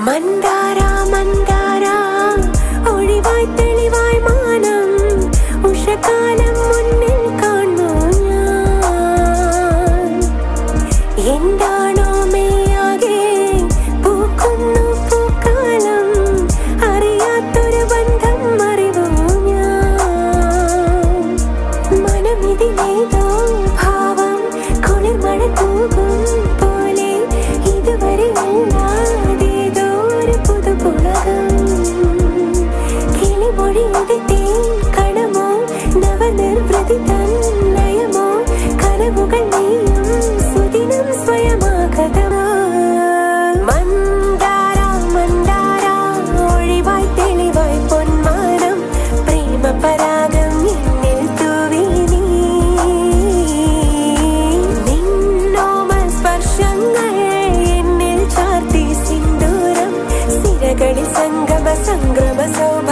മന്ദാര മന്ദാര ഒഴിവായി തെളിവായി മാനം ഉഷകാലം മുന്നിൽ കാണൂ ഞാൻ എന്താണോ മെയ്യാകെ പൂക്കുന്നു പൂക്കാലം അറിയാത്തൊരു ബന്ധം അറിവൂ ഞാൻ മനമിതിലേതോ ഭാവം കുളിർമഴ തൂകും പോലെ ഇതുവരെ അല്ലാതേതോ ഒരു പുതുപുളകം കിളിമൊഴിയുടെ തേൻ കണമോ നവനിർവൃതി തന്നയമോ കനവുകൾ നെയ്യും സുദിനം സ്വയമാകതമോ മന്ദാര മന്ദാര ഒഴിവായി തെളിവായി പൊന്മാനം പ്രേമപരാഗം എന്നിൽ തൂവി നീ നിന്നോമൽ സ്പർശങ്ങൾ എന്നിൽ ചാർത്തി സിന്ദൂരം സിരകളിൽ സംഗമ സംക്രമ സൗ